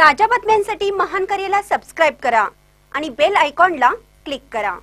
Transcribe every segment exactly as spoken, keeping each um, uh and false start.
ताज्या बातम्यांसाठी महान करेला सबस्क्राइब करा आणि बेल आयकॉनला क्लिक करा।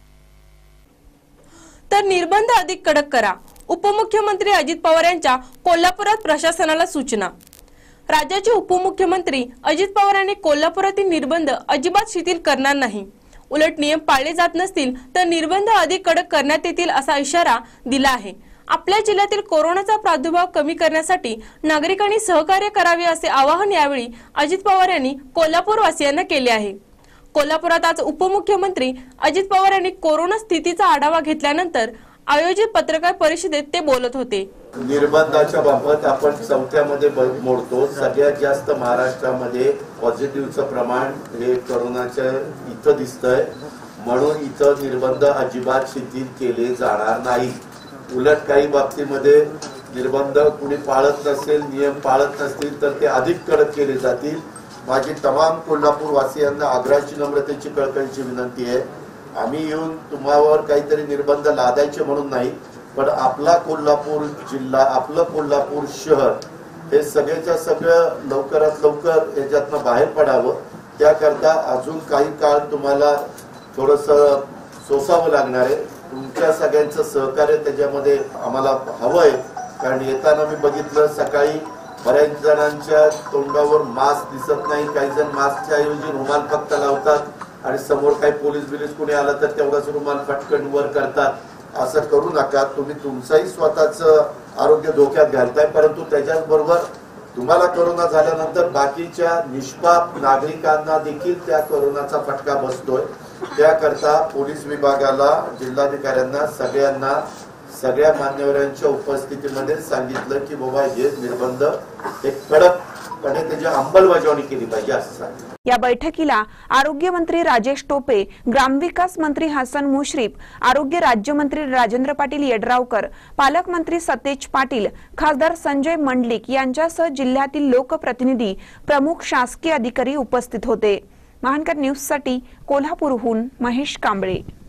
तर निर्बंध अधिक कडक करा। उपमुख्यमंत्री अजित पवार यांच्या कोल्हापुरात प्रशासनाला सूचना। राज्याचे उपमुख्यमंत्री अजित पवार यांनी कोल्हापुरातील निर्बंध अजिबात शिथिल करणार नाही, उलट नियम पाळले जात नसतील तर निर्बंध अधिक कडक करण्यात येतील असा इशारा दिला आहे। आपल्या जिल्ह्यातील कोरोनाचा प्रादुर्भाव कमी करण्यासाठी नागरिकांनी सहकार्य करावे असे आवाहन यावेळी अजित पवार यांनी कोल्हापूर वासियांना केले आहे। कोल्हापुरात आज उपमुख्यमंत्री अजित पवार यांनी कोरोना स्थितीचा आढावा घेतल्यानंतर आयोजित पत्रकार परिषदेत ते बोलत होते। निर्बंधाच्या बाबत आपण चौथ्यामध्ये मोडतो। सगळ्यात जास्त महाराष्ट्रामध्ये पॉझिटिव्हचं प्रमाण हे कोरोनाच्या इथं दिसतंय, म्हणून इथं निर्बंध अजिबात शिथिल केले जाणार नाही। उलट काही बाबतीमध्ये निर्बंध कुणी पाळत नसेल, नियम पाळत नसतील तर ते अधिक कडक केले जातील। माझी तमाम कोल्हापूर वासियांना आग्रहाची नम्रतेची कळकळीची विनंती आहे, आम्ही येऊन तुम्हावर काहीतरी निर्बंध लादायचे म्हणून नाही, पण आपला कोल्हापूर जिल्हा, आपलं कोल्हापूर शहर हे सगळ्याच्या सगळं लवकरात लवकर याच्यातनं बाहेर पडावं, त्याकरता अजून काही काळ तुम्हाला थोडंसं सोसावं लागणार आहे। तुमच्या सगळ्यांचं सहकार्य त्याच्यामध्ये आम्हाला हवंय, कारण येताना मी बघितलं सकाळी बऱ्याच जणांच्या तोंडावर मास्क दिसत नाही, काही जण मास्कच्या ऐवजी रुमाल फक्त लावतात आणि समोर काही पोलीस बिलीस कोणी आलं तर तेवढाच रुमाल पटकन वर करतात। असं करू नका, तुम्ही तुमचंही स्वतःचं आरोग्य धोक्यात घालताय, परंतु त्याच्याच बरोबर तुम्हाला कोरोना झाल्यानंतर बाकीच्या निष्पाप नागरिकांना देखील त्या कोरोनाचा फटका बसतोय। त्याकरता पोलीस विभागाला, जिल्हाधिकाऱ्यांना, सगळ्यांना, सगळ्या मान्यवरांच्या उपस्थितीमध्ये सांगितलं की बाबा हे निर्बंध एक कडकपणे त्याची अंमलबजावणी केली पाहिजे असं सांगितलं। या बैठकीला आरोग्य मंत्री राजेश टोपे, ग्रामविकास मंत्री हसन मुश्रीफ, आरोग्य राज्यमंत्री राजेंद्र पाटील यड्रावकर, पालकमंत्री सतेज पाटील, खासदार संजय मंडलिक यांच्यासह जिल्ह्यातील लोकप्रतिनिधी, प्रमुख शासकीय अधिकारी उपस्थित होते। महानकर न्यूज साठी कोल्हापूरहून महेश कांबळे।